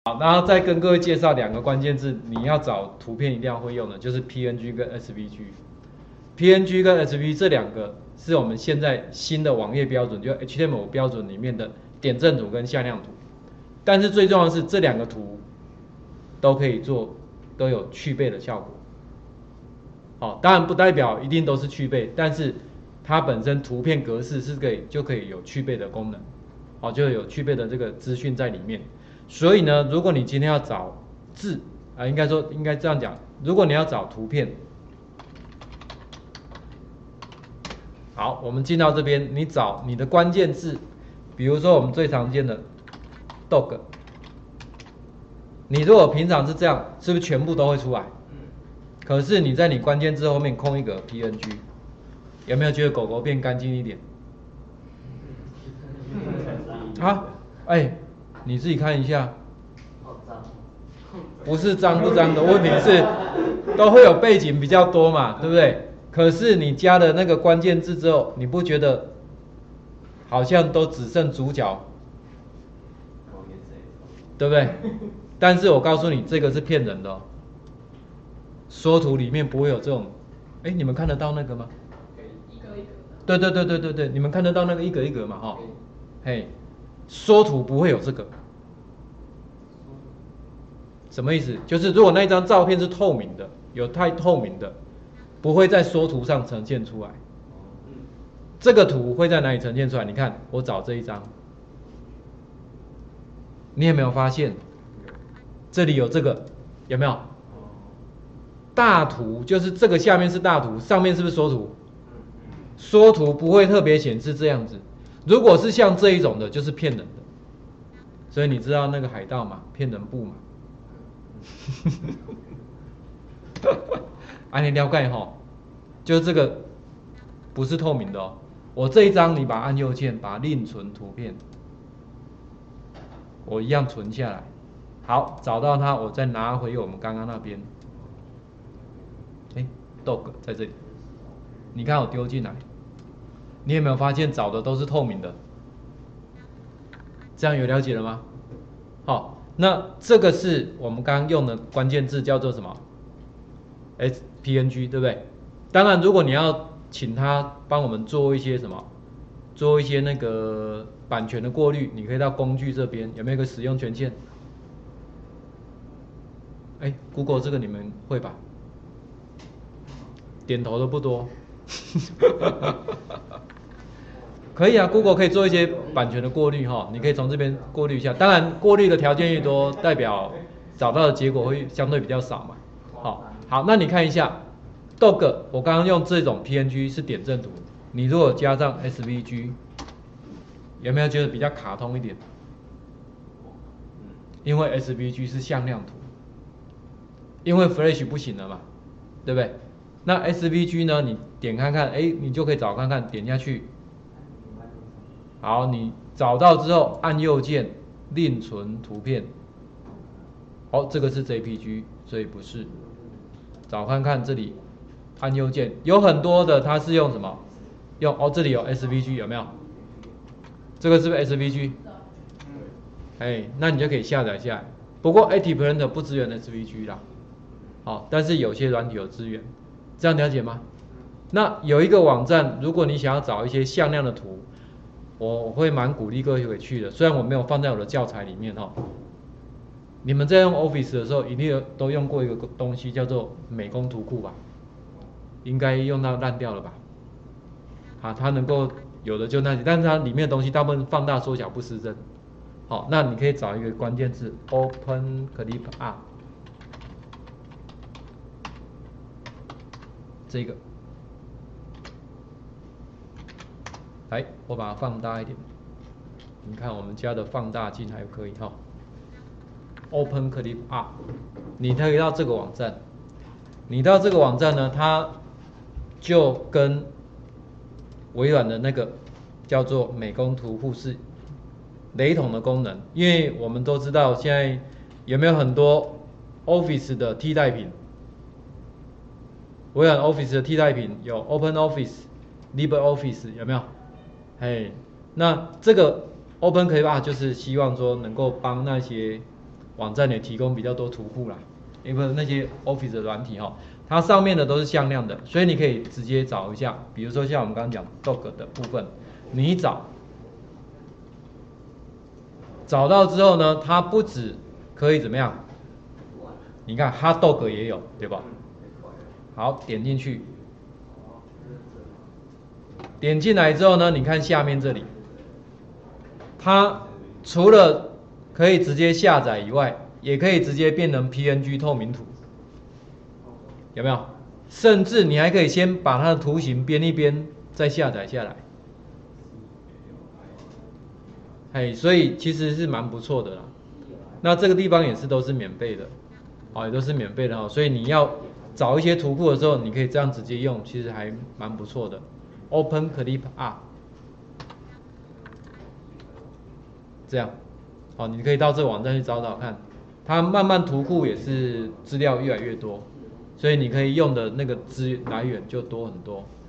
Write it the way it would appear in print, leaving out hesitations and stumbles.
好，然后再跟各位介绍2个关键字，你要找图片一定要会用的，就是 PNG 跟 SVG。PNG 跟 SVG 这2个是我们现在新的网页标准，就 HTML 标准里面的点阵图跟向量图。但是最重要的是这2个图都可以做，都有去背的效果。好，当然不代表一定都是去背，但是它本身图片格式是就可以有去背的功能，好，就有去背的这个资讯在里面。所以呢，如果你今天要找字应该这样讲，如果你要找图片，好，我们进到这边，你找你的关键字，比如说我们最常见的 dog， 你如果平常是这样，是不是全部都会出来？可是你在你关键字后面空一个 PNG， 有没有觉得狗狗变干净一点？啊，你自己看一下，不是脏不脏的问题是，都会有背景比较多嘛，对不对？可是你加了那个关键字之后，你不觉得好像都只剩主角，对不对？但是我告诉你，这个是骗人的哦。缩图里面不会有这种，你们看得到那个吗？ 一格一格。 对，你们看得到那个一格一格嘛？哈，缩图不会有这个。什么意思？就是如果那一张照片是透明的，有太透明的，不会在缩图上呈现出来。这个图会在哪里呈现出来？你看，我找这一张，你有没有发现？这里有这个，有没有？大图就是这个下面是大图，上面是不是缩图？缩图不会特别显示这样子。如果是像这一种的，就是骗人的。所以你知道那个海盗嘛，骗人部嘛。你了解齁？就这个不是透明的哦。我这一张你把它按右键，把它另存图片，我一样存下来。好，找到它，我再拿回我们刚刚那边。dog 在这里，你看我丢进来，你有没有发现找的都是透明的？这样有了解了吗？好，那这个是我们刚刚用的关键字叫做什么 ？PNG 对不对？当然，如果你要请他帮我们做一些什么，做一些那个版权的过滤，你可以到工具这边，有没有一个使用权限？Google 这个你们会吧？点头的不多。可以啊 ，Google 可以做一些版权的过滤哈，你可以从这边过滤一下。当然，过滤的条件越多，代表找到的结果会相对比较少嘛。好，那你看一下 ，dog， 我刚刚用这种 PNG 是点阵图，你如果加上 SVG， 有没有觉得比较卡通一点？因为 SVG 是向量图，因为 Flash 不行了嘛，对不对？那 SVG 呢？你点看看，你就可以找看看，点下去。好，你找到之后按右键另存图片。这个是 JPG， 所以不是。找看看这里，按右键，有很多的它是用什么？这里有 SVG 有没有？这个是不是 SVG？ 那你就可以下载下来。不过 ActivePrinter 不支援 SVG 啦。但是有些软体有支援。这样了解吗？那有一个网站，如果你想要找一些向量的图，我会蛮鼓励各位去的。虽然我没有放在我的教材里面你们在用 Office 的时候，一定都用过一个东西叫做美工图库吧？应该用到烂掉了吧？它能够有的就那些，但是它里面的东西大部分放大缩小不失真。那你可以找一个关键字 OpenClipArt。这个，来，我把它放大一点。你看我们家的放大镜还可以OpenClipArt， 你可以到这个网站，你到这个网站呢，它就跟微软的那个叫做美工图库是雷同的功能，因为我们都知道现在有没有很多 Office 的替代品。微软 Office 的替代品有 OpenOffice、LibreOffice 有没有？那这个 OpenClipArt 就是希望说能够帮那些网站也提供比较多图库啦，因为那些 Office 的软体它上面的都是向量的，所以你可以直接找一下，比如说像我们刚刚讲 Dog 的部分，你一找到之后呢，它不止可以怎么样？你看 Hot Dog 也有，对吧？好，点进去，点进来之后呢，你看下面这里，它除了可以直接下载以外，也可以直接变成 PNG 透明图，有没有？甚至你还可以先把它的图形编一编，再下载下来。所以其实是蛮不错的啦。那这个地方也是都是免费的，也都是免费的所以你要找一些图库的时候，你可以这样直接用，其实还蛮不错的。Open Clip Art， 这样，你可以到这个网站去找找看，它慢慢图库也是资料越来越多，所以你可以用的那个资来源就多很多。